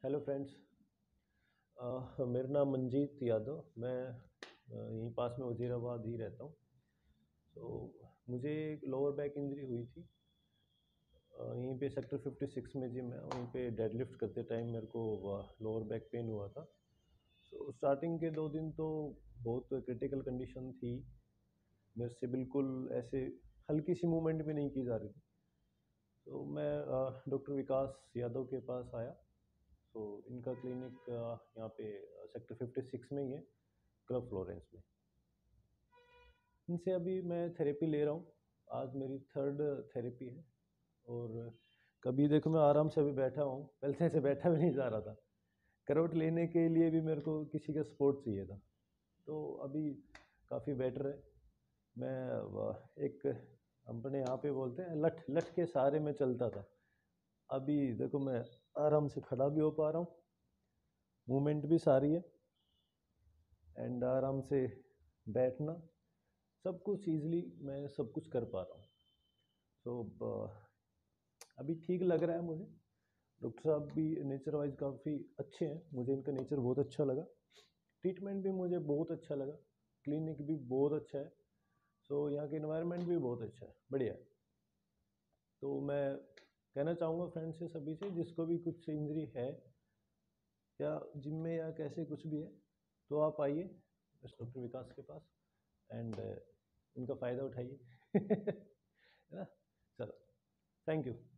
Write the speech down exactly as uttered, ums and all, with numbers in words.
Hello friends. अ, मेरा नाम मंजीत यादव। मैं अ, यहीं पास में वज़ीराबाद ही रहता हूँ। तो मुझे एक लोअर बैक इंजरी हुई थी। अ, यहीं पे सेक्टर फिफ्टी सिक्स में जिम है, वहीं पे डेडलिफ्ट करते टाइम मेरे को लोअर बैक पेन हुआ था। तो स्टार्टिंग के दो दिन तो बहुत क्रिटिकल कंडीशन थी। मेरे से बिल्कुल ऐसे हल्की सी मूवमेंट भी नहीं की जा रही थी। तो मैं डॉक्टर विकास यादव के पास आया। तो इनका क्लिनिक यहाँ पे सेक्टर फिफ्टी सिक्स में ही है, क्लब फ्लोरेंस में। इनसे अभी मैं थेरेपी ले रहा हूँ। आज मेरी थर्ड थेरेपी है। और कभी देखो मैं आराम से अभी बैठा हूँ, पहले से ऐसे बैठा भी नहीं जा रहा था। करवट लेने के लिए भी मेरे को किसी का सपोर्ट चाहिए था। तो अभी काफ़ी बेटर है। मैं व- एक अपने यहाँ पे बोलते हैं लठ लठ के सहारे में चलता था। अभी देखो मैं आराम से खड़ा भी हो पा रहा हूँ, मूवमेंट भी सारी है, एंड आराम से बैठना, सब कुछ ईज़िली मैं सब कुछ कर पा रहा हूँ। तो अभी ठीक लग रहा है मुझे। डॉक्टर साहब भी नेचर वाइज काफ़ी अच्छे हैं, मुझे इनका नेचर बहुत अच्छा लगा। ट्रीटमेंट भी मुझे बहुत अच्छा लगा। क्लिनिक भी बहुत अच्छा है। सो यहाँ के इन्वायरमेंट भी बहुत अच्छा है, बढ़िया है। तो मैं कहना चाहूँगा फ्रेंड्स से, सभी से, जिसको भी कुछ इंजरी है या जिम में या कैसे कुछ भी है, तो आप आइए डॉक्टर विकास के पास, एंड इनका फ़ायदा उठाइए। है ना? चलो, थैंक यू।